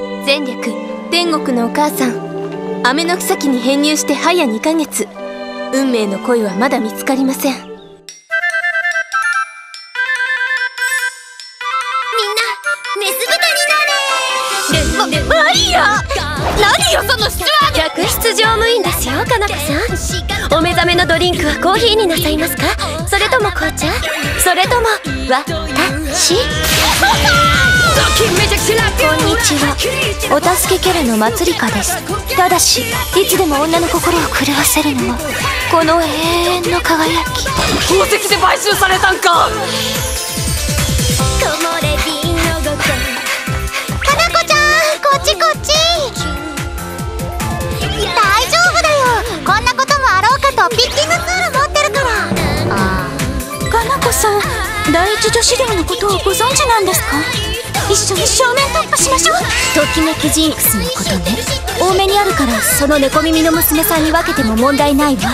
前略天国のお母さん、雨の草木に編入して早2ヶ月。運命の恋はまだ見つかりません。みんなメス豚になれ。マリア、何よその質問。客室乗務員ですよ、かなこさん。お目覚めのドリンクはコーヒーになさいますか、それとも紅茶、それとも私。こんにちは、お助けキャラのまつりかです。ただしいつでも女の心を狂わせるのはこの永遠の輝き。宝石で買収されたんか。かなこちゃん、こっちこっち。大丈夫だよ、こんなこともあろうかとピッキングツール持ってるから。かなこさん、第一女子寮のことをご存知なんですか。一緒に正面突破しましょう。ときめきジンクスのことね。多めにあるからその猫耳の娘さんに分けても問題ないわ。危ない。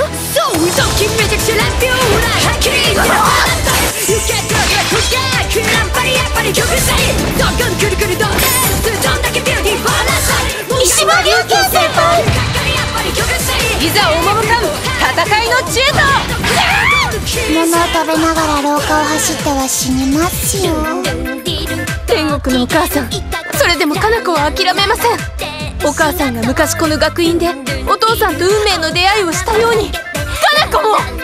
石破龍慶先輩、いざおもむかん戦いの知恵と。 物を食べながら廊下を走っては死にますよ。 天国のお母さん、それでもかな子は諦めません。お母さんが昔この学院でお父さんと運命の出会いをしたように、かな子も。